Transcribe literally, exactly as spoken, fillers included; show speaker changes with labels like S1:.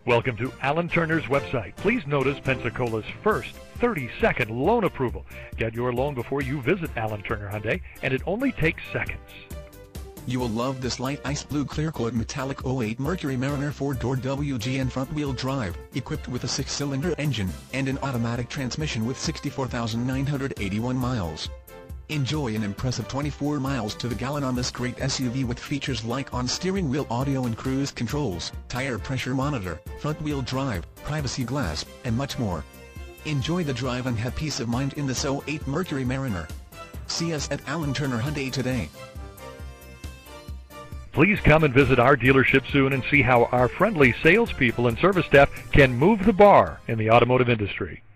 S1: Welcome to Alan Turner's website. Please notice Pensacola's first thirty second loan approval. Get your loan before you visit Alan Turner Hyundai, and it only takes seconds.
S2: You will love this light ice blue clear coat metallic oh eight Mercury Mariner four-door W G N front-wheel drive, equipped with a six-cylinder engine and an automatic transmission with sixty-four thousand nine hundred eighty-one miles. Enjoy an impressive twenty-four miles to the gallon on this great S U V with features like on-steering wheel audio and cruise controls, tire pressure monitor, front-wheel drive, privacy glass, and much more. Enjoy the drive and have peace of mind in this oh eight Mercury Mariner. See us at Alan Turner Hyundai today.
S1: Please come and visit our dealership soon and see how our friendly salespeople and service staff can move the bar in the automotive industry.